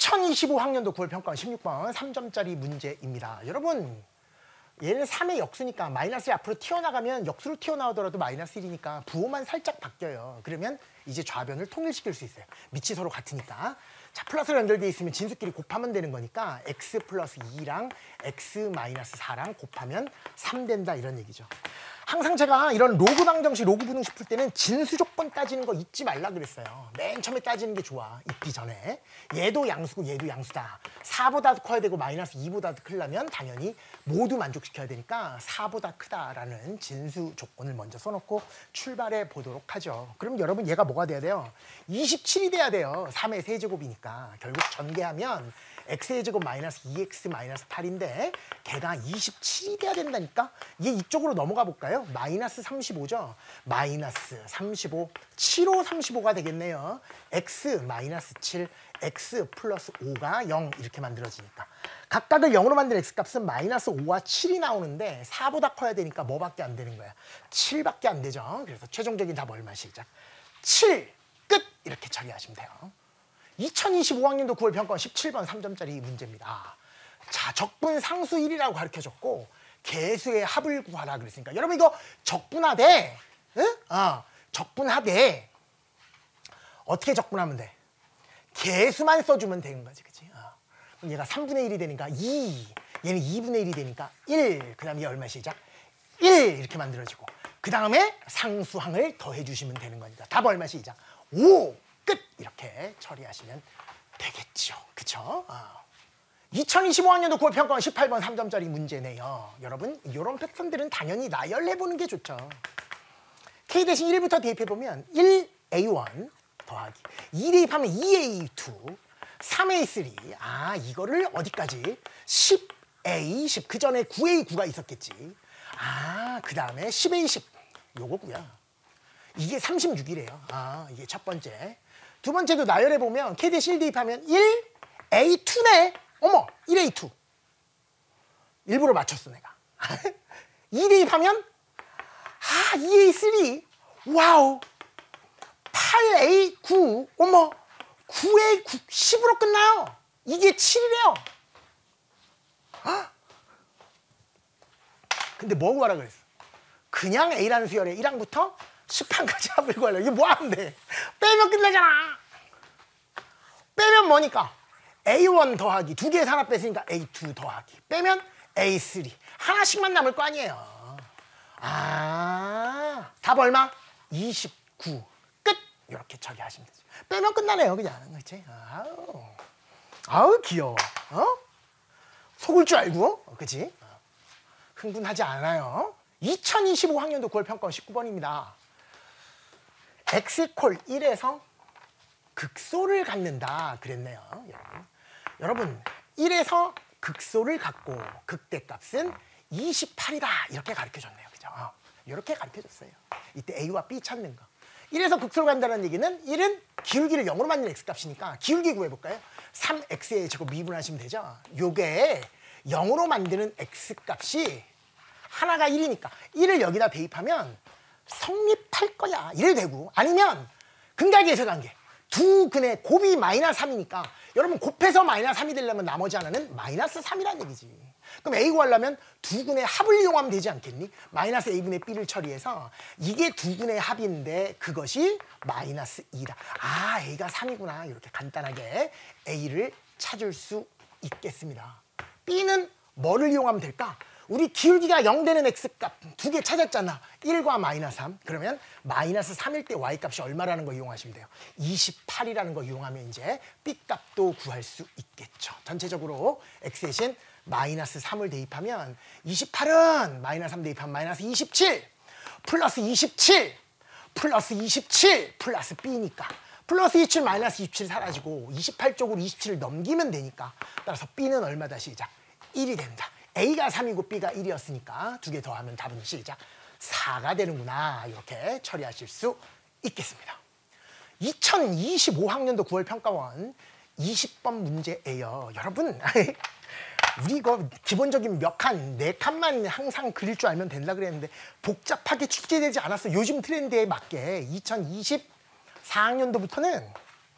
2025학년도 9월 평가원 16번 3점짜리 문제입니다. 여러분, 얘는 3의 역수니까 마이너스 앞으로 튀어나가면 역수로 튀어나오더라도 마이너스 1이니까 부호만 살짝 바뀌어요. 그러면 이제 좌변을 통일시킬 수 있어요. 밑이 서로 같으니까. 자, 플러스로 연결되어 있으면 진수끼리 곱하면 되는 거니까 x 플러스 2랑 x 마이너스 4랑 곱하면 3 된다 이런 얘기죠. 항상 제가 이런 로그 방정식, 로그 분응식 풀 때는 진수 조건 따지는 거 잊지 말라 그랬어요. 맨 처음에 따지는 게 좋아, 잊기 전에. 얘도 양수고 얘도 양수다. 4보다 커야 되고 마이너스 2보다 크려면 당연히 모두 만족시켜야 되니까 4보다 크다라는 진수 조건을 먼저 써놓고 출발해 보도록 하죠. 그럼 여러분 얘가 뭐가 돼야 돼요? 27이 돼야 돼요. 3의 세제곱이니까. 결국 전개하면 x의 제곱 마이너스 2x 마이너스 8인데 걔가 27이 돼야 된다니까? 얘 이쪽으로 넘어가 볼까요? 마이너스 35죠? 마이너스 35, 7호 35가 되겠네요. x 마이너스 7, x 플러스 5가 0 이렇게 만들어지니까. 각각을 0으로 만든 x값은 마이너스 5와 7이 나오는데 4보다 커야 되니까 뭐밖에 안 되는 거야? 7밖에 안 되죠. 그래서 최종적인 답 얼마 시작? 7! 끝! 이렇게 처리하시면 돼요. 2025학년도 9월 평가원 17번 3점짜리 문제입니다. 자, 적분 상수 1이라고 가르쳐줬고 개수의 합을 구하라 그랬으니까 여러분 이거 적분하되 응? 적분하되 어떻게 적분하면 돼? 개수만 써주면 되는 거지, 그치? 그럼 얘가 3분의 1이 되니까 2, 얘는 2분의 1이 되니까 1, 그 다음에 얼마 시작? 1 이렇게 만들어지고 그 다음에 상수항을 더해주시면 되는 거니까 답 얼마 시작? 5! 끝! 이렇게 처리하시면 되겠죠. 그쵸? 2025학년도 9월 평가원 18번 3점짜리 문제네요. 여러분, 이런 패턴들은 당연히 나열해보는 게 좋죠. K 대신 1부터 대입해보면 1A1 더하기 2 대입하면 2A2 3A3 이거를 어디까지? 10A10 그 전에 9A9가 있었겠지. 그 다음에 10A10 요거고요. 이게 36이래요. 이게 첫 번째. 두 번째도 나열해보면 K 대신 1 대입하면 1A2네. 어머, 1A2. 일부러 맞췄어, 내가. 2 대입하면 2A3. 와우. 8A9. 어머, 9A9. 10으로 끝나요. 이게 7이래요. 근데 뭐 구하라 그랬어? 그냥 A라는 수열에 1항부터 10항까지 합을 구하려. 이게 뭐 하는데? 빼면 끝나잖아. 빼면 뭐니까? A1 더하기 두 개의 산화 뺐으니까 A2 더하기 빼면 A3 하나씩만 남을 거 아니에요. 답 얼마? 29 끝! 이렇게 처리하시면 되죠. 빼면 끝나네요, 그냥. 그치? 아우 귀여워. 속을 줄 알고, 그치? 흥분하지 않아요. 2025학년도 9월 평가원 19번입니다. x 콜 1에서 극소를 갖는다 그랬네요. 여러분 1에서 극소를 갖고 극대값은 28이다 이렇게 가르쳐줬네요. 그죠? 이렇게 가르쳐줬어요. 이때 A와 B 찾는 거. 1에서 극소를 간다는 얘기는 1은 기울기를 0으로 만든 x값이니까 기울기 구해볼까요? 3x의 제곱 미분하시면 되죠. 요게 0으로 만드는 x값이 하나가 1이니까 1을 여기다 대입하면 성립할 거야. 이래 되고 아니면 근각에서 관계 두 근의 곱이 마이너스 3이니까 여러분 곱해서 마이너스 3이 되려면 나머지 하나는 마이너스 3이란 얘기지. 그럼 A 구하려면 두 근의 합을 이용하면 되지 않겠니? 마이너스 A분의 B를 처리해서 이게 두 근의 합인데 그것이 마이너스 2다. A가 3이구나. 이렇게 간단하게 A를 찾을 수 있겠습니다. B는 뭐를 이용하면 될까? 우리 기울기가 0 되는 x값 두 개 찾았잖아. 1과 마이너스 3. 그러면 마이너스 3일 때 y값이 얼마라는 거 이용하시면 돼요. 28이라는 거 이용하면 이제 b값도 구할 수 있겠죠. 전체적으로 x 대신 마이너스 3을 대입하면 28은 마이너스 3 대입하면 마이너스 27 플러스 27 플러스 27 플러스 b니까 플러스 27 마이너스 27 사라지고 28 쪽으로 27을 넘기면 되니까 따라서 b는 얼마다 시작? 1이 된다. A가 3이고 B가 1이었으니까 두 개 더하면 답은 시작 4가 되는구나. 이렇게 처리하실 수 있겠습니다. 2025학년도 9월 평가원 20번 문제예요. 여러분 우리 이거 기본적인 몇 칸, 4칸만 항상 그릴 줄 알면 된다 그랬는데 복잡하게 출제되지 않았어. 요즘 트렌드에 맞게 2024학년도부터는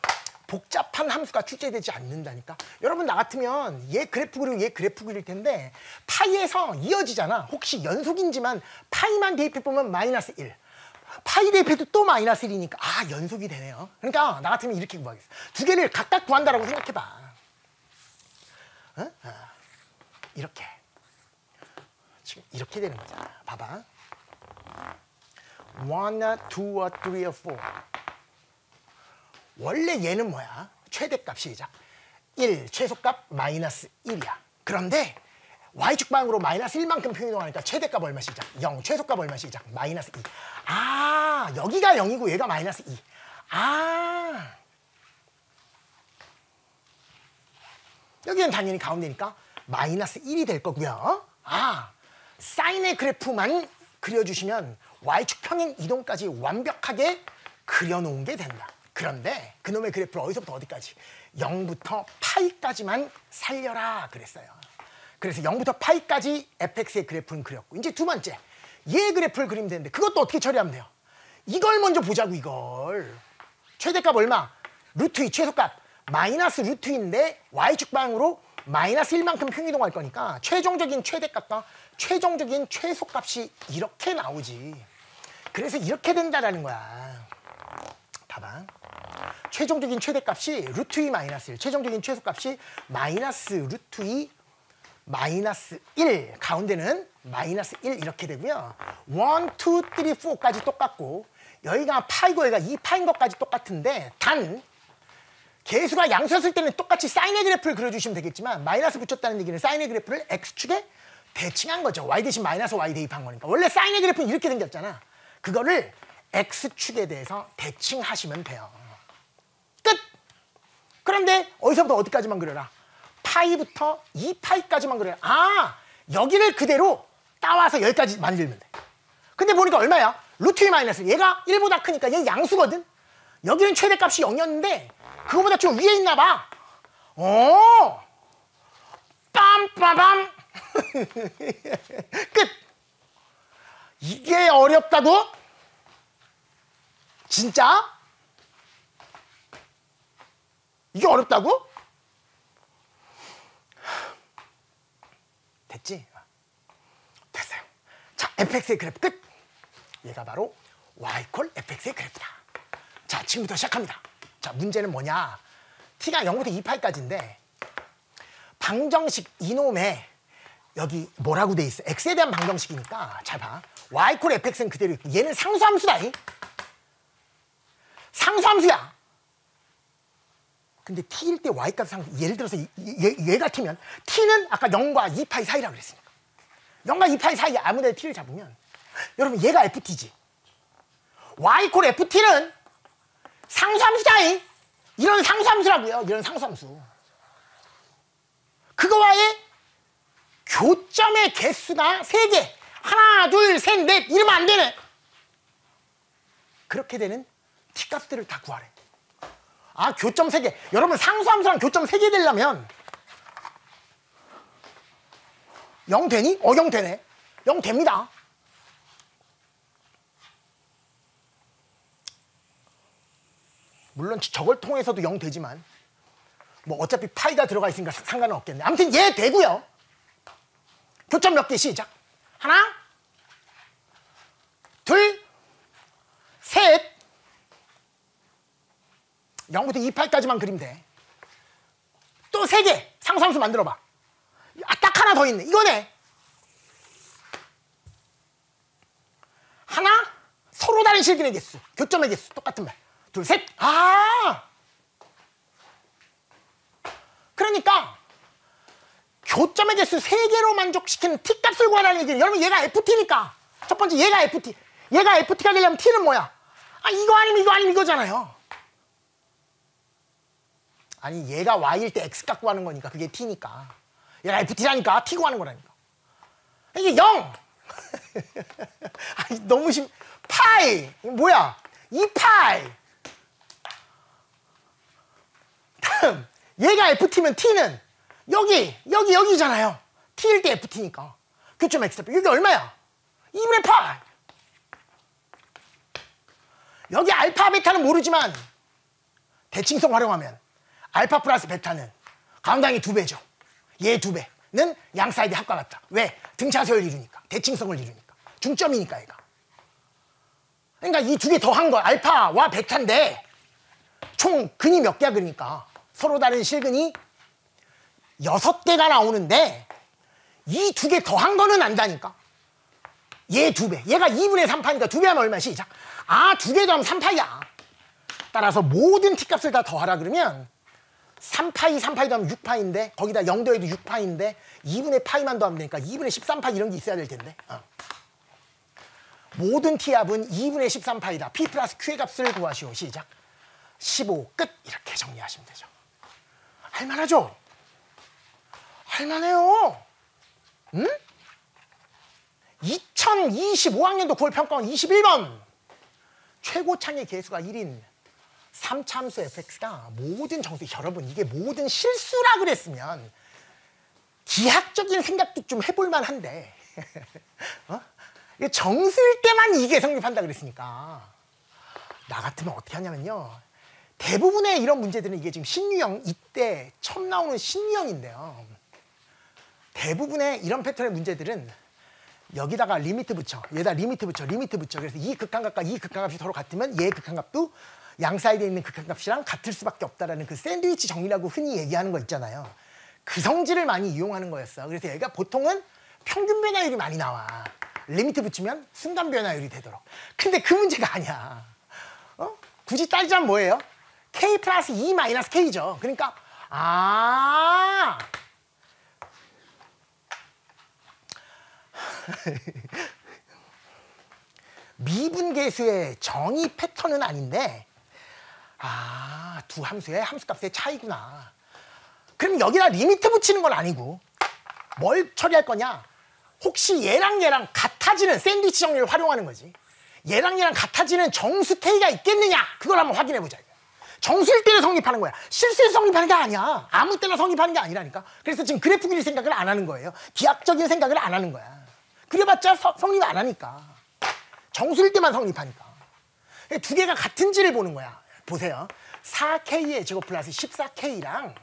복잡한 함수가 출제되지 않는다니까. 여러분 나 같으면 얘 그래프 그리고 얘 그래프 그릴 텐데 파이에서 이어지잖아. 혹시 연속인지만 파이만 대입해보면 마이너스 1. 파이 대입해도 또 마이너스 1이니까 아 연속이 되네요. 그러니까 나 같으면 이렇게 구하겠어. 두 개를 각각 구한다라고 생각해봐. 어? 이렇게. 지금 이렇게 되는 거잖아. 봐봐. 1, 2, 3, 4. 원래 얘는 뭐야? 최대값 시작. 1, 최소값 마이너스 1이야. 그런데 y축방으로 마이너스 1만큼 평이동하니까 최대값 얼마 시작? 0, 최소값 얼마 시작? 마이너스 2. 아, 여기가 0이고 얘가 마이너스 2. 아, 여기는 당연히 가운데니까 마이너스 1이 될 거고요. 아, 사인의 그래프만 그려주시면 y축 평행 이동까지 완벽하게 그려놓은 게 된다. 그런데 그놈의 그래프를 어디서부터 어디까지? 0부터 파이까지만 살려라 그랬어요. 그래서 0부터 파이까지 fx의 그래프는 그렸고 이제 두 번째 얘 그래프를 그리면 되는데 그것도 어떻게 처리하면 돼요? 이걸 먼저 보자고. 이걸 최대값 얼마? 루트 2 최소값 마이너스 루트 2인데 y축 방향으로 마이너스 1만큼 평이동할 거니까 최종적인 최대값과 최종적인 최소값이 이렇게 나오지. 그래서 이렇게 된다라는 거야. 봐봐. 최종적인 최대값이 루트 2 마이너스 1, 최종적인 최소값이 마이너스 루트 2 마이너스 1, 가운데는 마이너스 1 이렇게 되고요. 1, 2, 3, 4까지 똑같고 여기가 파이고 여기가 2파인 것까지 똑같은데 단 개수가 양수였을 때는 똑같이 사인의 그래프를 그려주시면 되겠지만 마이너스 붙였다는 얘기는 사인의 그래프를 x축에 대칭한 거죠. y 대신 마이너스 y 대입한 거니까. 원래 사인의 그래프는 이렇게 생겼잖아. 그거를 x축에 대해서 대칭하시면 돼요. 끝! 그런데 어디서부터 어디까지만 그려라? 파이부터 2파이까지만 그려라. 아, 여기를 그대로 따와서 여기까지 만들면 돼. 근데 보니까 얼마야? 루트 2 마이너스. 얘가 1보다 크니까 얘 양수거든? 여기는 최대값이 0이었는데 그거보다 좀 위에 있나 봐. 오! 빰빠밤! 끝! 이게 어렵다고? 진짜? 이게 어렵다고? 됐지? 됐어요. 자, fx의 그래프 끝! 얘가 바로 y 콜 fx의 그래프다. 자, 지금부터 시작합니다. 자, 문제는 뭐냐? t가 0부터 2파이까지인데 방정식 이놈에 여기 뭐라고 돼 있어? x에 대한 방정식이니까 잘 봐. y 콜 fx는 그대로 있고 얘는 상수함수다. 상수함수야. 근데 t일 때 y값 상수. 예를 들어서 얘가 t면 t는 아까 0과 2파이 사이라고 그랬으니까 0과 2파이 사이에 아무데나 t를 잡으면 여러분 얘가 ft지. y 콜 ft는 상수함수다. 이런 상수함수라고요. 이런 상수함수. 그거와의 교점의 개수가 3개. 하나, 둘, 셋, 넷 이러면 안 되네. 그렇게 되는 t값들을 다 구하래. 아, 교점 3개. 여러분 상수함수랑 교점 3개 되려면 0 되니? 0 되네. 0 됩니다. 물론 저걸 통해서도 0 되지만 뭐 어차피 파이가 들어가 있으니까 상관은 없겠네. 아무튼 얘 되고요. 교점 몇 개 시작. 하나, 둘, 셋. 0부터 2파이까지만 그리면 돼. 또 3개 상수함수 만들어봐. 아, 딱 하나 더 있네. 이거네. 하나, 서로 다른 실근의 개수. 교점의 개수. 똑같은 말. 둘, 셋. 아! 그러니까 교점의 개수 3개로 만족시키는 t값을 구하라는 얘기는 여러분 얘가 ft니까 첫 번째 얘가 ft. 얘가 ft가 되려면 t는 뭐야? 아, 이거 아니면 이거 아니면 이거잖아요. 아니 얘가 y일 때 x 값 구하는 거니까 그게 t니까 얘가 ft라니까 t 구하는 거라니까. 이게 0! 아니, 너무 파이! 뭐야? 2파이! 다음 얘가 ft면 t는 여기잖아요. t일 때 ft니까 교점 x 여기 얼마야? 2분의 파이. 여기 알파 베타는 모르지만 대칭성 활용하면 알파 플러스 베타는 가운당이 2배죠. 얘 2배는 양 사이드 합과 같다. 왜? 등차서열 이루니까. 대칭성을 이루니까. 중점이니까 얘가. 그러니까 이 2개 더한 거 알파와 베타인데 총 근이 몇 개야 그러니까 서로 다른 실근이 6개가 나오는데 이 2개 더한 거는 안다니까. 얘 2배. 얘가 2분의 3파니까 2배 하면 얼마? 시작. 아, 2개 더하면 3파이야. 따라서 모든 t값을 다 더하라 그러면 3파이 더하면 6파인데 거기다 0 더해도 6파인데 2분의 파이만 더하면 되니까 2분의 13파 이런 게 있어야 될 텐데. 모든 t합은 2분의 13파이다. p 플러스 q의 값을 구하시오. 시작. 15 끝. 이렇게 정리하시면 되죠. 할만하죠? 할만해요. 응? 2025학년도 9월 평가원 21번. 최고창의 개수가 1인 3차함수 fx가 모든 정수, 여러분 이게 모든 실수라 그랬으면 기하학적인 생각도 좀 해볼 만한데 정수일 때만 이게 성립한다 그랬으니까 나 같으면 어떻게 하냐면요. 대부분의 이런 문제들은 이게 지금 신유형, 이때 처음 나오는 신유형인데요. 대부분의 이런 패턴의 문제들은 여기다가 리미트 붙여, 얘다 리미트 붙여. 그래서 이 극한값과 이 극한값이 서로 같으면 얘 극한값도 양 사이드에 있는 극한값이랑 같을 수밖에 없다라는 그 샌드위치 정리라고 흔히 얘기하는 거 있잖아요. 그 성질을 많이 이용하는 거였어. 그래서 얘가 보통은 평균 변화율이 많이 나와. 리미트 붙이면 순간 변화율이 되도록. 근데 그 문제가 아니야. 굳이 따지자면 뭐예요? k 플러스 2 마이너스 k죠. 그러니까 미분계수의 정의 패턴은 아닌데 두 함수의 함수값의 차이구나. 그럼 여기다 리미트 붙이는 건 아니고 뭘 처리할 거냐? 혹시 얘랑 같아지는 샌드위치 정리를 활용하는 거지. 얘랑 같아지는 정수 K가 있겠느냐? 그걸 한번 확인해보자. 정수일 때는 성립하는 거야. 실수에서 성립하는 게 아니야. 아무 때나 성립하는 게 아니라니까. 그래서 지금 그래프 그릴 생각을 안 하는 거예요. 기하학적인 생각을 안 하는 거야. 그래봤자 성립 안 하니까. 정수일 때만 성립하니까. 2개가 같은지를 보는 거야. 보세요. 4K의 제곱 플러스 14K랑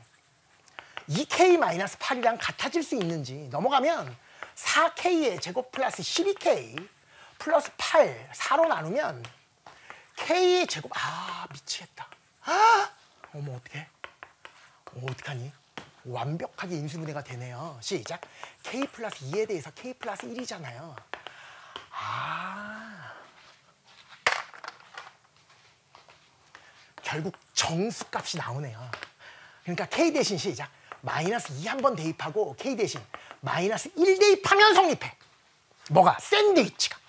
2K-8이랑 같아질 수 있는지 넘어가면 4K의 제곱 플러스 12K 플러스 8, 4로 나누면 K의 제곱, 미치겠다. 어머, 어떡해? 어떡하니? 완벽하게 인수분해가 되네요. 시작. K 플러스 2에 대해서 K 플러스 1이잖아요. 결국 정수값이 나오네요. 그러니까 K 대신 시작. 마이너스 2 한 번 대입하고 K 대신 마이너스 1 대입하면 성립해. 뭐가? 샌드위치가.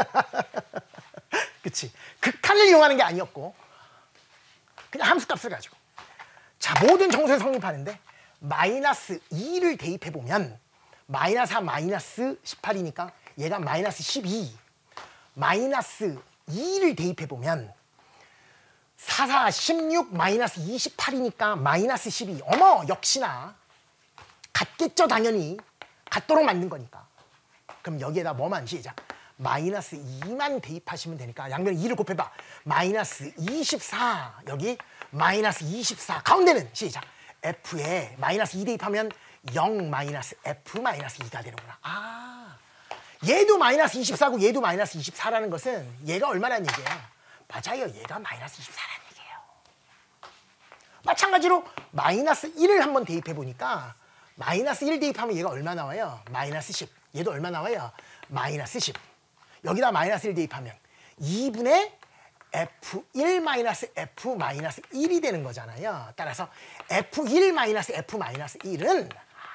그치? 극한을 이용하는 게 아니었고 그냥 함수값을 가지고. 자, 모든 정수에 성립하는데 마이너스 2를 대입해보면 마이너스 4 마이너스 18이니까 얘가 마이너스 12. 마이너스 2를 대입해보면 4, 4, 16 마이너스 28이니까 마이너스 12. 어머, 역시나 같겠죠. 당연히 같도록 만든 거니까. 그럼 여기에다 뭐만 시작. 마이너스 2만 대입하시면 되니까 양면에 2를 곱해봐. 마이너스 24. 여기 마이너스 24. 가운데는 시작. F에 마이너스 2 대입하면 0 마이너스 F 마이너스 2가 되는구나. 얘도 마이너스 24고 얘도 마이너스 24라는 것은 얘가 얼마라는 얘기예요? 맞아요. 얘가 마이너스 24라는 얘기예요. 마찬가지로 마이너스 1을 한번 대입해보니까 마이너스 1 대입하면 얘가 얼마 나와요? 마이너스 10. 얘도 얼마 나와요? 마이너스 10. 여기다 마이너스 1 대입하면 2분의 F1 마이너스 F 마이너스 1이 되는 거잖아요. 따라서 F1 마이너스 F 마이너스 1은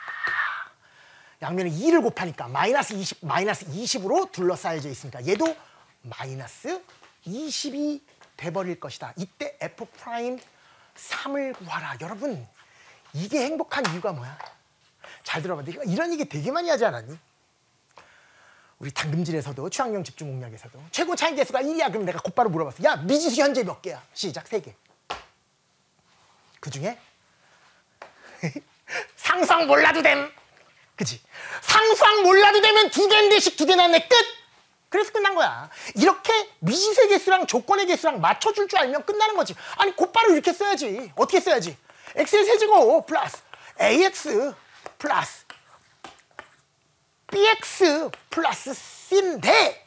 양면에 2를 곱하니까 마이너스 20, 마이너스 20으로 둘러싸여져 있으니까 얘도 마이너스 20이 돼버릴 것이다. 이때 F 프라임 3을 구하라. 여러분, 이게 행복한 이유가 뭐야? 잘 들어봐. 내가 이런 얘기 되게 많이 하지 않았니? 우리 당금질에서도 취향형 집중 공략에서도 최고 차이 개수가 1이야. 그럼 내가 곧바로 물어봤어. 야, 미지수 현재 몇 개야? 시작. 3개. 그중에 상수항 몰라도 됨. 그치? 상수항 몰라도 되면 2개인데씩 2개 나왔네. 끝! 그래서 끝난 거야. 이렇게 미지수의 개수랑 조건의 개수랑 맞춰줄 줄 알면 끝나는 거지. 아니, 곧바로 이렇게 써야지. 어떻게 써야지? x의 세제곱 플러스 ax 플러스 bx 플러스 c인데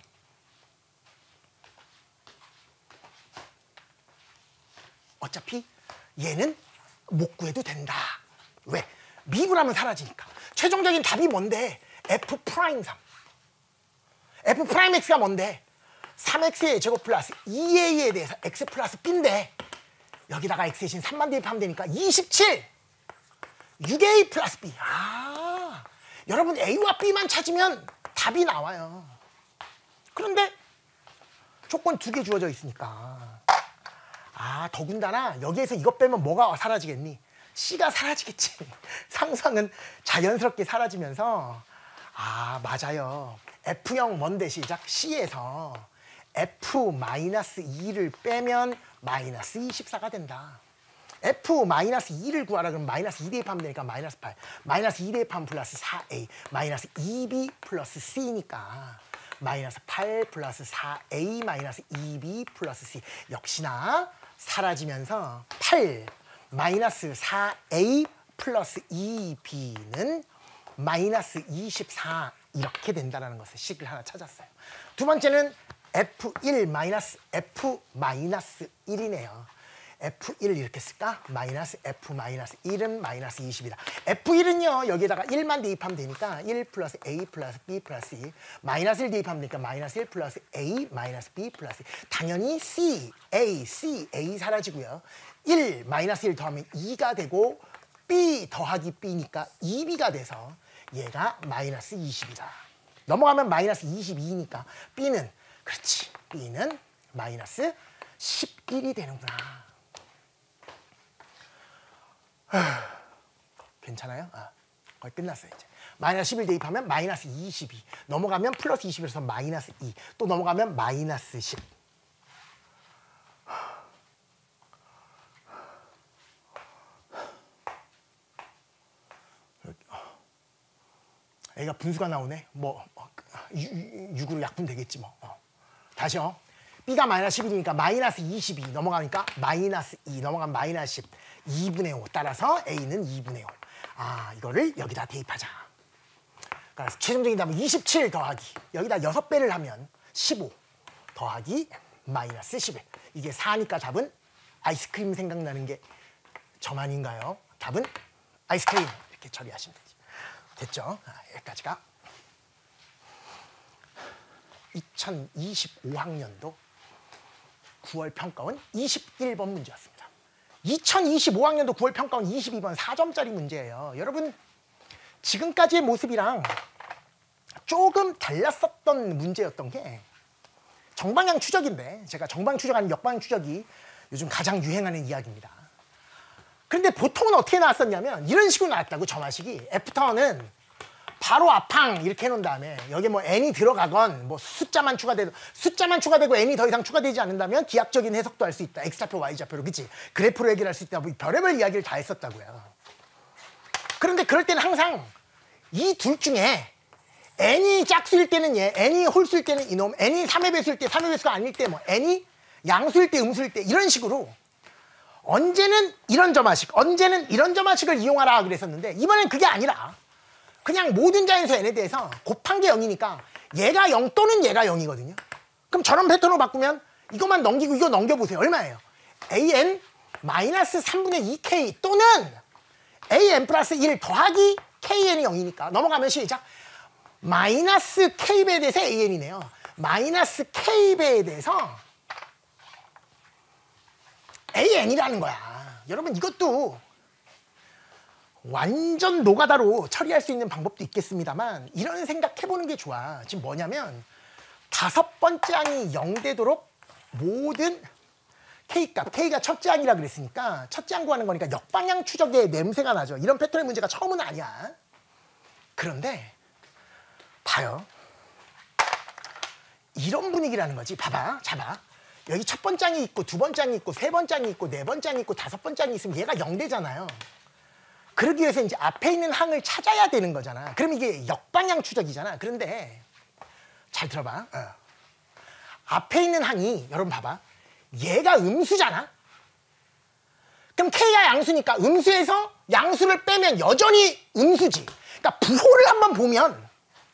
어차피 얘는 못 구해도 된다. 왜? 미분하면 사라지니까. 최종적인 답이 뭔데? F'X. F'X가 뭔데? 3x의 제곱 플러스 2a에 대해서 x 플러스 b인데 여기다가 x 대신 3만 대입하면 되니까 27! 6a 플러스 b. 아, 여러분 a와 b만 찾으면 답이 나와요. 그런데 조건 2개 주어져 있으니까 아, 더군다나 여기에서 이것 빼면 뭐가 사라지겠니? C가 사라지겠지. 상상은 자연스럽게 사라지면서 아, 맞아요. F형 뭔데 시작? C에서 F-2를 빼면 마이너스 24가 된다. F-2를 구하라 그러면 마이너스 2 대입하면 되니까 마이너스 8. 마이너스 2 대입하면 플러스 4A. 마이너스 2B 플러스 C니까 마이너스 8 플러스 4A 마이너스 2B 플러스 C. 역시나 사라지면서 8 마이너스 4A 플러스 2B는 마이너스 24 이렇게 된다는 것을 식을 하나 찾았어요. 두 번째는 F1 마이너스 F 마이너스 1이네요. F1 이렇게 쓸까? 마이너스 F 마이너스 1은 마이너스 20이다. F1은요 여기에다가 1만 대입하면 되니까 1 플러스 A 플러스 B 플러스 C. 마이너스 1 대입하면 되니까 마이너스 1 플러스 A 마이너스 B 플러스 C. 당연히 C, A 사라지고요. 1 마이너스 1 더하면 2가 되고 B 더하기 B니까 2B가 돼서 얘가 마이너스 20이다. 넘어가면 마이너스 22니까 B는 그렇지. B는 마이너스 11이 되는구나. 괜찮아요? 아, 거의 끝났어요 이제. 마이너스 11 대입하면 마이너스 22. 넘어가면 플러스 21에서 마이너스 2. 또 넘어가면 마이너스 10. 애가 분수가 나오네. 뭐 6으로 약분 되겠지 뭐. 다시요. B가 마이너스 11이니까 마이너스 22 넘어가니까 마이너스 2 넘어가면 마이너스 10. 2분의 5 따라서 A는 2분의 5. 아, 이거를 여기다 대입하자. 그러니까 최종적인 답은 27 더하기 여기다 6배를 하면 15 더하기 마이너스 11. 이게 4니까 답은 아이스크림 생각나는 게 저만인가요? 답은 아이스크림 이렇게 처리하시면 되지. 됐죠? 아, 여기까지가 2025학년도 9월 평가원 21번 문제였습니다. 2025학년도 9월 평가원 22번 4점짜리 문제예요. 여러분 지금까지의 모습이랑 조금 달랐었던 문제였던 게 정방향 추적인데 제가 정방향 추적 아닌 역방향 추적이 요즘 가장 유행하는 이야기입니다. 그런데 보통은 어떻게 나왔었냐면 이런 식으로 나왔다고 점화식이 F턴은 바로 앞항 이렇게 해놓은 다음에 여기에 뭐 n이 들어가건 뭐 숫자만 추가되고 n이 더 이상 추가되지 않는다면 기하학적인 해석도 할 수 있다. x좌표, y좌표로 그치? 그래프로 얘기를 할 수 있다. 뭐 별의별 이야기를 다 했었다고요. 그런데 그럴 때는 항상 이 둘 중에 n이 짝수일 때는 얘, n이 홀수일 때는 이놈, n이 3의 배수일 때 3의 배수가 아닐 때 뭐 n이 양수일 때 음수일 때 이런 식으로 언제는 이런 점화식, 언제는 이런 점화식을 이용하라 그랬었는데 이번엔 그게 아니라 그냥 모든 자연수 n에 대해서 곱한 게 0이니까 얘가 0 또는 얘가 0이거든요. 그럼 저런 패턴으로 바꾸면 이것만 넘기고 이거 넘겨보세요. 얼마예요? an 마이너스 3분의 2k 또는 an 플러스 1 더하기 kn이 0이니까 넘어가면 시작. 마이너스 k배에 대해서 an이네요. 마이너스 k배에 대해서 an이라는 거야. 여러분 이것도 완전 노가다로 처리할 수 있는 방법도 있겠습니다만 이런 생각해보는 게 좋아. 지금 뭐냐면 5번째 항이 0 되도록 모든 K값, K가 첫째 항이라 그랬으니까 첫째 항 구하는 거니까 역방향 추적의 냄새가 나죠. 이런 패턴의 문제가 처음은 아니야. 그런데 봐요. 이런 분위기라는 거지. 봐봐. 잡아. 여기 첫 번째 항이 있고 두 번째 항이 있고 세 번째 항이 있고 네 번째 항이 있고 다섯 번째 항이 있으면 얘가 0 되잖아요. 그러기 위해서 이제 앞에 있는 항을 찾아야 되는 거잖아. 그럼 이게 역방향 추적이잖아. 그런데 잘 들어봐. 앞에 있는 항이 여러분 봐봐. 얘가 음수잖아. 그럼 K가 양수니까 음수에서 양수를 빼면 여전히 음수지. 그러니까 부호를 한번 보면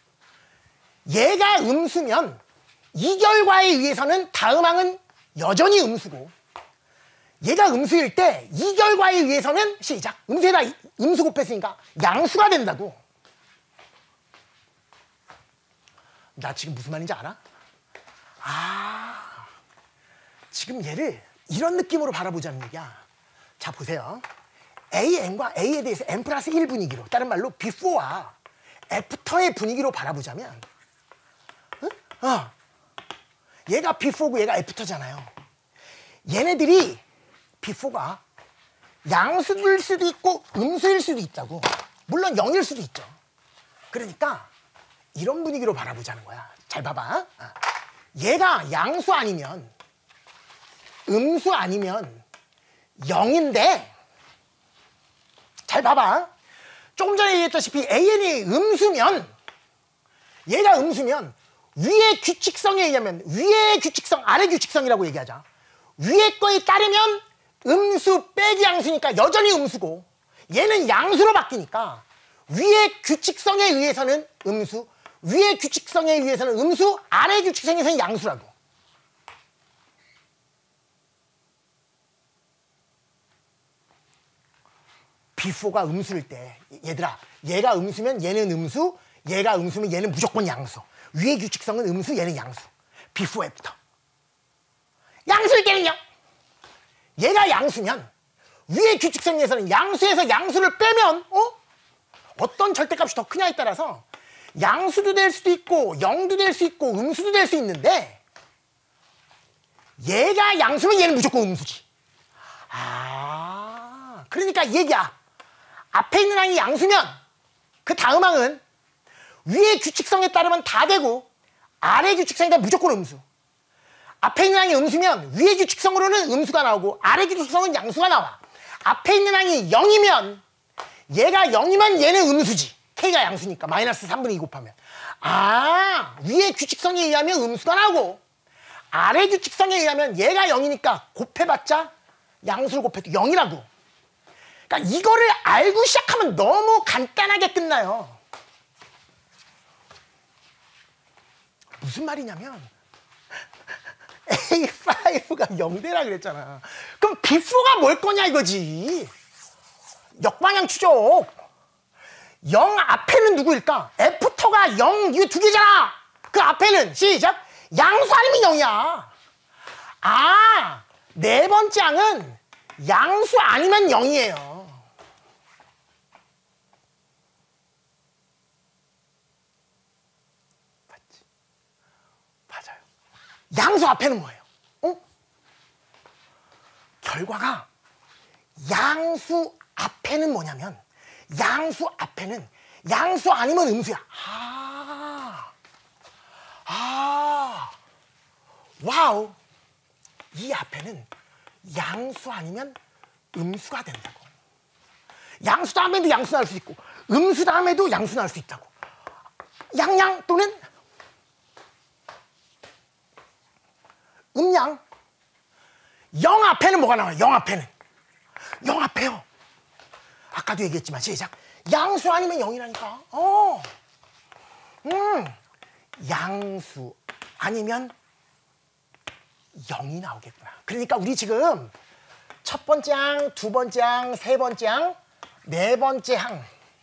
얘가 음수면 이 결과에 의해서는 다음항은 여전히 음수고, 얘가 음수일 때 이 결과에 의해서는 시작. 음수에다 음수 곱했으니까 양수가 된다고. 나 지금 무슨 말인지 알아? 아, 지금 얘를 이런 느낌으로 바라보자는 얘기야. 자, 보세요. AN과 A에 대해서 N 플러스 1 분위기로, 다른 말로 before와 after의 분위기로 바라보자면, 얘가 before고 얘가 after잖아요. 얘네들이 before가 양수일 수도 있고 음수일 수도 있다고. 물론 0일 수도 있죠. 그러니까 이런 분위기로 바라보자는 거야. 잘 봐봐. 얘가 양수 아니면, 음수 아니면 0인데, 잘 봐봐. 조금 전에 얘기했다시피 AN이 음수면, 얘가 음수면 위의 규칙성에 의하면, 위의 규칙성, 아래 규칙성이라고 얘기하자. 위의 거에 따르면 음수 빼기 양수니까 여전히 음수고, 얘는 양수로 바뀌니까 위의 규칙성에 의해서는 음수, 위의 규칙성에 의해서는 음수, 아래 규칙성에서는 양수라고. before가 음수일 때, 얘들아, 얘가 음수면 얘는 음수, 얘가 음수면 얘는 무조건 양수. 위의 규칙성은 음수, 얘는 양수. before, after. 양수일 때는요, 얘가 양수면 위의 규칙성에서는 양수에서 양수를 빼면 어떤 절대값이 더 크냐에 따라서 양수도 될 수도 있고 0도 될 수 있고 음수도 될 수 있는데, 얘가 양수면 얘는 무조건 음수지. 아, 그러니까 이 얘기야. 앞에 있는 항이 양수면 그 다음 항은 위의 규칙성에 따르면 다 되고 아래 규칙성에 따르면 무조건 음수. 앞에 있는 항이 음수면 위의 규칙성으로는 음수가 나오고 아래 규칙성은 양수가 나와. 앞에 있는 항이 0이면, 얘가 0이면 얘는 음수지. K가 양수니까 마이너스 3분의 2 곱하면. 아, 위의 규칙성에 의하면 음수가 나오고 아래 규칙성에 의하면 얘가 0이니까 곱해봤자 양수를 곱해도 0이라고. 그러니까 이거를 알고 시작하면 너무 간단하게 끝나요. 무슨 말이냐면 A5가 0대라 그랬잖아. 그럼 before가 뭘 거냐 이거지. 역방향 추적. 0 앞에는 누구일까? after가 0, 이거 두 개잖아. 그 앞에는 시작. 양수 아니면 0이야. 아, 네 번째 항은 양수 아니면 0이에요. 맞지? 맞아요. 양수 앞에는 뭐예요? 결과가 양수 앞에는 뭐냐면, 양수 앞에는 양수 아니면 음수야. 와우. 이 앞에는 양수 아니면 음수가 된다고. 양수 다음에도 양수 나올 수 있고 음수 다음에도 양수 나올 수 있다고. 양양 또는 음양. 0 앞에는 뭐가 나와요? 0 앞에는 0 앞에요. 아까도 얘기했지만 시작. 양수 아니면 0이라니까. 양수 아니면 0이 나오겠구나. 그러니까 우리 지금 첫 번째 항, 두 번째 항, 세 번째 항, 네 번째 항,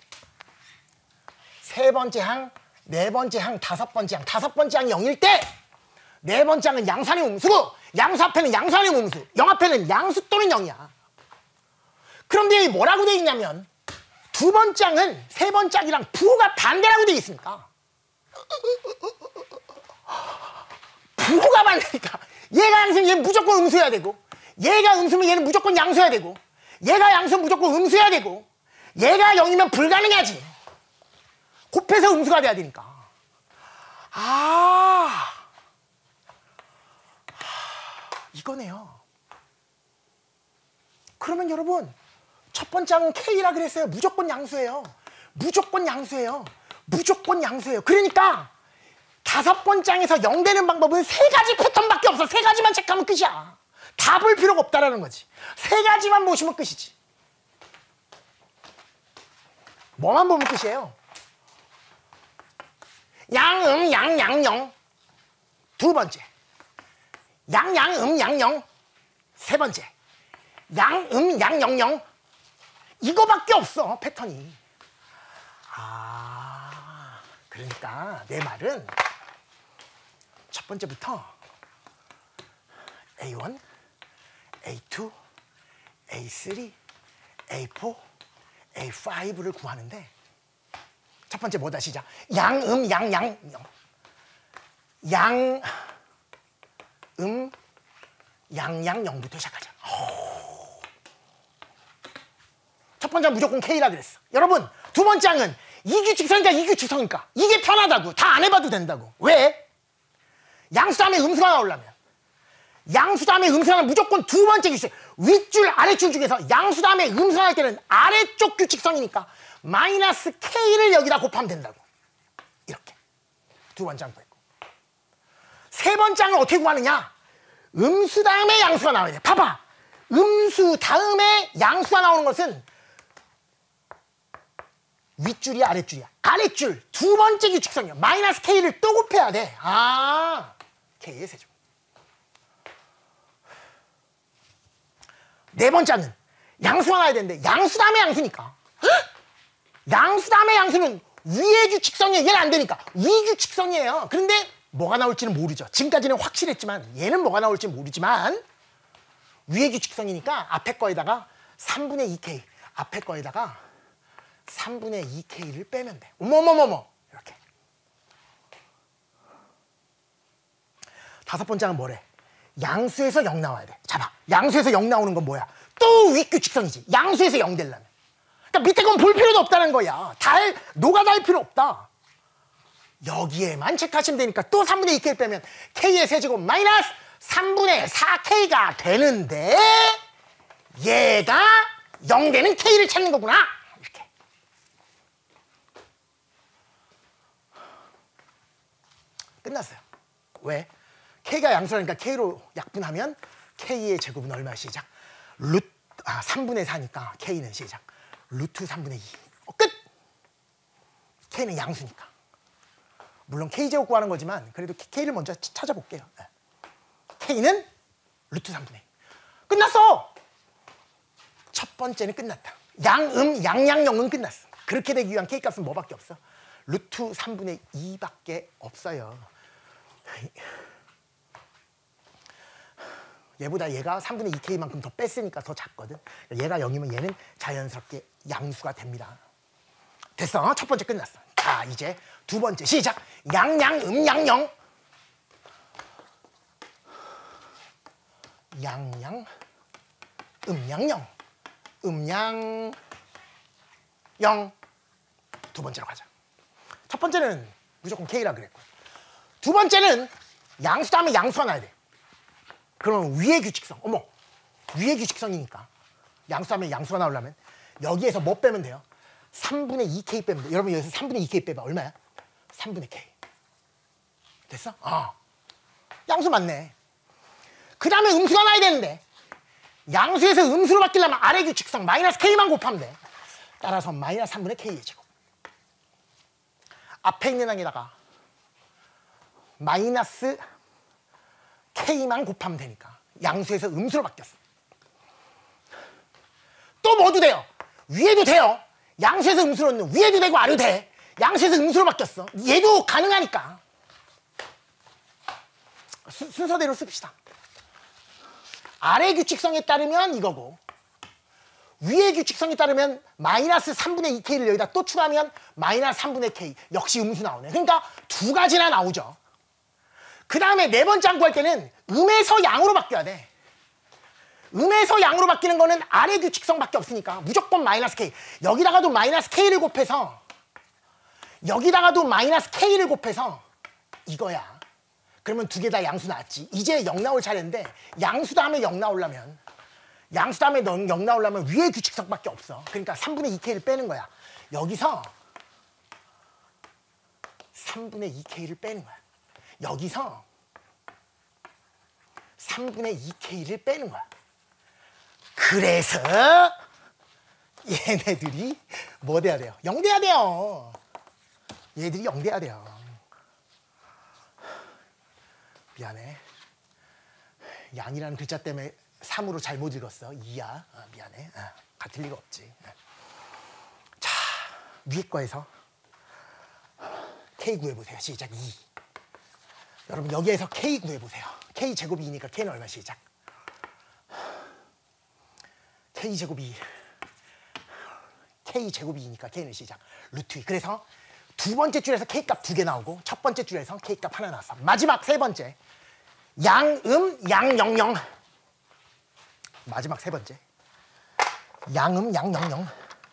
세 번째 항, 네 번째 항, 다섯 번째 항. 다섯 번째 항이 0일 때 네 번째 항은 양수 아니면 음수고, 양수 앞에는 양수 아니면 음수, 0 앞에는 양수 또는 0이야. 그런데 여기 뭐라고 돼 있냐면, 두 번째 항은 세 번째 항이랑 부호가 반대라고 돼 있으니까, 부호가 반대니까 얘가 양수면 얘는 무조건 음수해야 되고, 얘가 음수면 얘는 무조건 양수해야 되고, 얘가 양수면 무조건 음수해야 되고, 얘가 0이면 불가능하지. 곱해서 음수가 돼야 되니까. 이거네요. 그러면 여러분, 첫 번째 항은 K라 그랬어요. 무조건 양수예요. 무조건 양수예요. 무조건 양수예요. 그러니까 다섯 번째 항에서 0 되는 방법은 세 가지 패턴밖에 없어. 세 가지만 체크하면 끝이야. 다 다 볼 필요가 없다라는 거지. 세 가지만 보시면 끝이지. 뭐만 보면 끝이에요. 양음 양양영 두 번째, 양양음 양영 세 번째, 양음 양영영. 이거밖에 없어 패턴이. 아, 그러니까 내 말은 첫 번째부터 A1, A2, A3, A4, A5를 구하는데 첫 번째 뭐다 시작. 양음 양양 양음 양양영부터 시작하자. 첫 번째는 무조건 K라 그랬어. 여러분 두 번째 항은 이규칙성이니까 이규칙성이니까 이게 편하다고. 다 안 해봐도 된다고. 왜? 양수 다음에 음수가 나오려면 양수 다음에 음수가 나오면 무조건 두 번째 규칙. 윗줄 아랫줄 중에서 양수 다음에 음수가 나올 때는 아래쪽 규칙성이니까 마이너스 K를 여기다 곱하면 된다고. 이렇게 두 번째 항 구했고, 세 번째 항은 어떻게 구하느냐. 음수 다음에 양수가 나와야 돼. 봐봐, 음수 다음에 양수가 나오는 것은 윗줄이야 아랫줄이야. 아랫줄 두 번째 규칙성이야. 마이너스 K를 또 곱해야 돼. 아, K의 세제곱. 네 번째 항은 양수가 나와야 되는데 양수 다음에 양수니까 양수 다음에 양수는 위의 규칙성이에요. 얘는 안 되니까 위 규칙성이에요. 그런데 뭐가 나올지는 모르죠. 지금까지는 확실했지만 얘는 뭐가 나올지 모르지만 위의 규칙성이니까 앞에 거에다가 3분의 2K, 앞에 거에다가 3분의 2K를 빼면 돼. 어머머머머 이렇게. 다섯 번째는 뭐래? 양수에서 0 나와야 돼. 잡아. 양수에서 0 나오는 건 뭐야? 또 윗규칙성이지. 양수에서 0 되려면. 그러니까 밑에 건 볼 필요도 없다는 거야. 노가다 할 필요 없다. 여기에만 체크하시면 되니까 또 3분의 2K 빼면 K의 세제곱 마이너스 3분의 4K가 되는데 얘가 0 되는 K를 찾는 거구나. 이렇게. 끝났어요. 왜? K가 양수라니까 K로 약분하면 K의 제곱은 얼마 시작? 3분의 4니까 K는 시작. 루트 3분의 2. 끝! K는 양수니까. 물론 K제곱 구하는 거지만 그래도 K를 먼저 찾아볼게요. K는 루트 3분의 2. 끝났어! 첫 번째는 끝났다. 양양영은 끝났어. 그렇게 되기 위한 K값은 뭐밖에 없어? 루트 3분의 2밖에 없어요. 얘보다 얘가 3분의 2K만큼 더 뺐으니까 더 작거든. 얘가 0이면 얘는 자연스럽게 양수가 됩니다. 됐어. 첫 번째 끝났어. 자, 이제 두 번째 시작. 양양 음양영 두 번째로 가자. 첫 번째는 무조건 K라 그랬고, 두 번째는 양수 다음에 양수가 나야 돼. 그러면 위의 규칙성. 어머, 위의 규칙성이니까 양수 다음에 양수가 나오려면 여기에서 뭐 빼면 돼요? 3분의 2K 빼면 돼. 여러분 여기서 3분의 2K 빼봐. 얼마야? 3분의 K. 됐어? 양수 맞네. 그 다음에 음수가 나야 되는데 양수에서 음수로 바뀌려면 아래 규칙성 마이너스 K만 곱하면 돼. 따라서 마이너스 3분의 K의 제곱. 앞에 있는 항에다가 마이너스 K만 곱하면 되니까 양수에서 음수로 바뀌었어. 또 뭐도 돼요. 위에도 돼요. 양수에서 음수로는 위에도 되고 아래도 돼. 양수에서 음수로 바뀌었어. 얘도 가능하니까 순서대로 씁시다. 아래 규칙성에 따르면 이거고 위의 규칙성에 따르면 마이너스 3분의 2K를 여기다 또 추가하면 마이너스 3분의 K. 역시 음수 나오네. 그러니까 두 가지나 나오죠. 그 다음에 네 번째 항 구할 때는 음에서 양으로 바뀌어야 돼. 음에서 양으로 바뀌는 거는 아래 규칙성밖에 없으니까 무조건 마이너스 K. 여기다가도 마이너스 K를 곱해서 여기다가도 마이너스 K를 곱해서 이거야. 그러면 두 개 다 양수 나왔지. 이제 0 나올 차례인데 양수 다음에 0 나오려면 양수 다음에 0 나오려면 위의 규칙성밖에 없어. 그러니까 3분의 2K를 빼는 거야. 여기서 3분의 2K를 빼는 거야. 여기서 3분의 2K를 빼는 거야. 그래서 얘네들이 뭐 돼야 돼요? 0 돼야 돼요. 얘들이 0 돼야 돼요. 미안해. 양이라는 글자 때문에 3으로 잘못 읽었어. 2야. 미안해. 같을 리가 없지. 자, 위에 거에서 K 구해보세요. 시작. 2. 여러분 여기에서 K 구해보세요. K 제곱이 2니까 K는 얼마? 시작. K 제곱이 2니까 K는 시작. 루트 2. 그래서 두 번째 줄에서 K 값 2개 나오고 첫 번째 줄에서 K 값 하나 나왔어. 마지막 세 번째 양영영. 마지막 세 번째 양영영.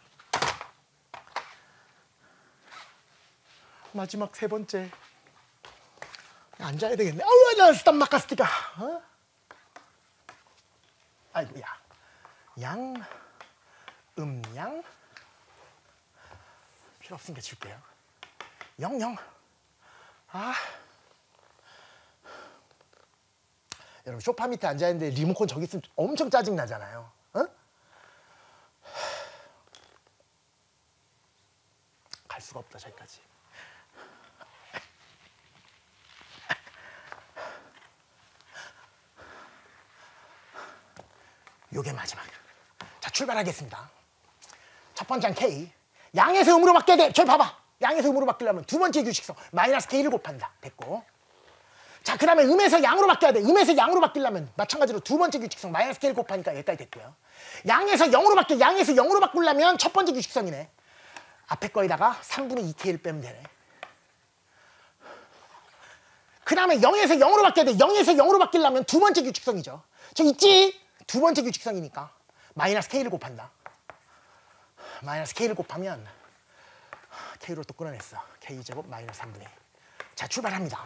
마지막 세 번째 앉아야 되겠네. 아우, 나 스탑 마카스티가. 아이고야. 양 필요 없으니까 지울게요. 영영. 여러분 소파 밑에 앉아있는데 리모컨 저기 있으면 엄청 짜증 나잖아요. 갈 수가 없다 저기까지. 요게 마지막. 자, 출발하겠습니다. 첫 번째 한 K. 양에서 음으로 바뀌어야 돼. 저기 봐봐. 양에서 음으로 바뀌려면 두 번째 규칙성 마이너스 K를 곱한다. 됐고. 자, 그 다음에 음에서 양으로 바뀌어야 돼. 음에서 양으로 바뀌려면 마찬가지로 두 번째 규칙성 마이너스 K를 곱하니까 여기까지 됐고요. 양에서 0으로 바뀌어. 양에서 0으로 바꾸려면 첫 번째 규칙성이네. 앞에 거에다가 3분의 2K를 빼면 되네. 그 다음에 0에서 0으로 바뀌어야 돼. 0에서 0으로 바뀌려면 두 번째 규칙성이죠. 저 있지? 두 번째 규칙성이니까 마이너스 K를 곱한다. 마이너스 K를 곱하면 K로 또 끊어냈어. K제곱 마이너스 3분의 2. 자, 출발합니다.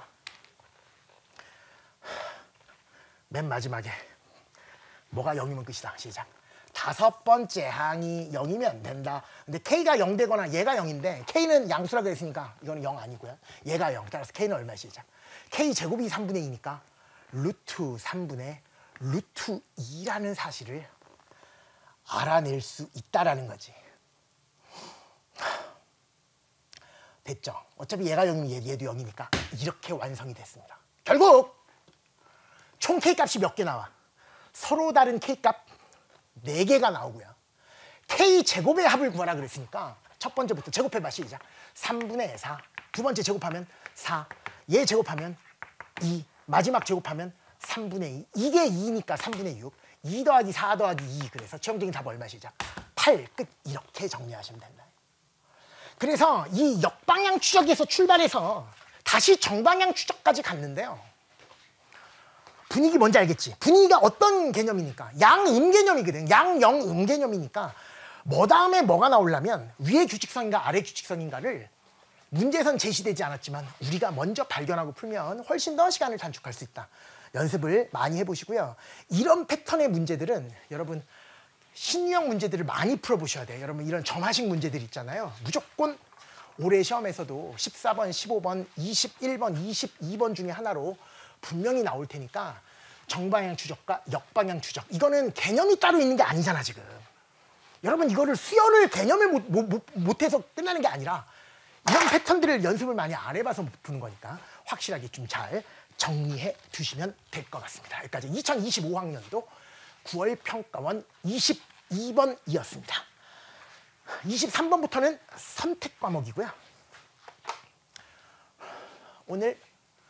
맨 마지막에 뭐가 0이면 끝이다. 시작. 다섯 번째 항이 0이면 된다. 근데 K가 0 되거나 얘가 0인데 K는 양수라 그랬으니까 이거는 0 아니고요. 얘가 0. 따라서 K는 얼마? 시작. K제곱이 3분의 2니까 루트 3분의 루트 2라는 사실을 알아낼 수 있다라는 거지. 됐죠? 어차피 얘가 0이면 얘도 0이니까 이렇게 완성이 됐습니다. 결국 총 K값이 몇 개 나와? 서로 다른 K값 4개가 나오고요. K제곱의 합을 구하라 그랬으니까 첫 번째부터 제곱해봐. 시작. 3분의 4. 두 번째 제곱하면 4. 얘 제곱하면 2. 마지막 제곱하면 3분의 2. 이게 2니까 3분의 6. 2 더하기 4 더하기 2. 그래서 최종적인 답 얼마? 시작. 8. 끝. 이렇게 정리하시면 된다. 그래서 이 역방향 추적에서 출발해서 다시 정방향 추적까지 갔는데요. 분위기 뭔지 알겠지? 분위기가 어떤 개념이니까? 양음 개념이거든. 양영음 개념이니까 뭐 다음에 뭐가 나오려면 위의 규칙성인가 아래 규칙성인가를 문제에선 제시되지 않았지만 우리가 먼저 발견하고 풀면 훨씬 더 시간을 단축할 수 있다. 연습을 많이 해보시고요. 이런 패턴의 문제들은 여러분 신유형 문제들을 많이 풀어보셔야 돼요. 여러분 이런 점화식 문제들 있잖아요. 무조건 올해 시험에서도 14번, 15번, 21번, 22번 중에 하나로 분명히 나올 테니까 정방향 추적과 역방향 추적. 이거는 개념이 따로 있는 게 아니잖아 지금. 여러분 이거를 수열을 개념을 못해서 끝나는 게 아니라 이런 패턴들을 연습을 많이 안 해봐서 못 푸는 거니까 확실하게 좀 잘 정리해 두시면 될 것 같습니다. 여기까지 2025학년도 9월 평가원 22번이었습니다. 23번부터는 선택 과목이고요. 오늘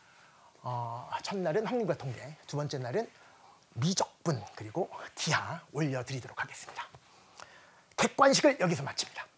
첫날은 확률과 통계, 두 번째 날은 미적분 그리고 기하 올려드리도록 하겠습니다. 객관식을 여기서 마칩니다.